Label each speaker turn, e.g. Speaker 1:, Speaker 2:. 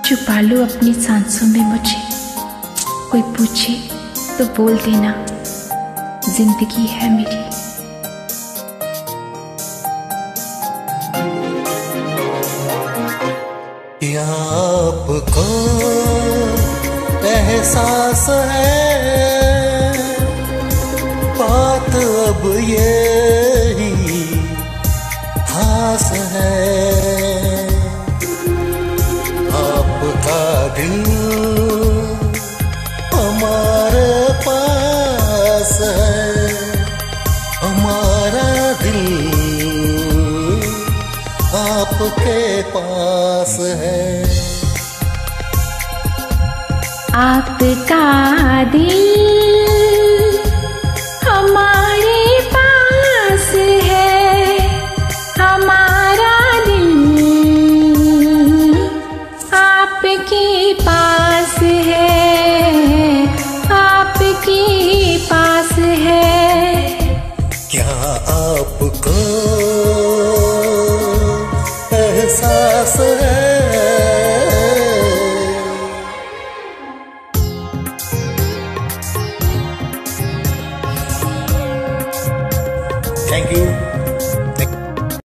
Speaker 1: छुपा लो अपनी सांसों में मुझे, कोई पूछे तो बोल देना जिंदगी है मेरी।
Speaker 2: क्या आपको एहसास है, बात अब ये ही खास है। आपका दिल हमारे पास है, हमारा दिल आपके पास है।
Speaker 1: आपका दिल हमारे पास है, हमारा दिल आपके पास है, आपके पास है।
Speaker 2: क्या आपको एहसास है? Thank you.